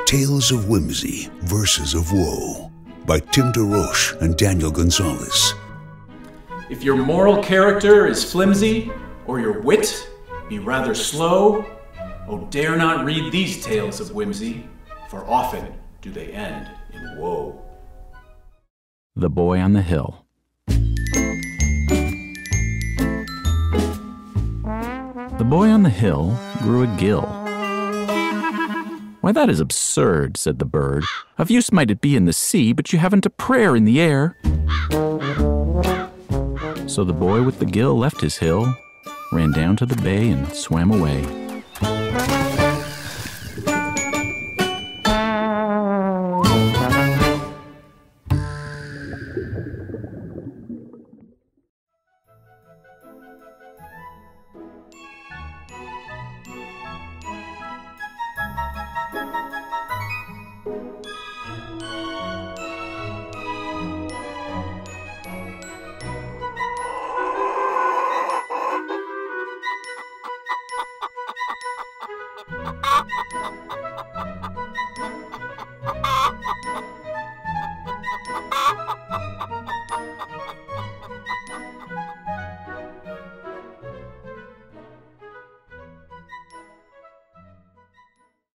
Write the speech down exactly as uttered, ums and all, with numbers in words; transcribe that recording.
Tales of Whimsy, Verses of Woe by Tim DeRoche and Daniel González. If your moral character is flimsy, or your wit be rather slow, oh, dare not read these tales of whimsy, for often do they end in woe. The Boy on the Hill. The boy on the hill grew a gill. "Why, that is absurd," said the bird. "Of use might it be in the sea, but you haven't a prayer in the air." So the boy with the gill left his hill, ran down to the bay and swam away.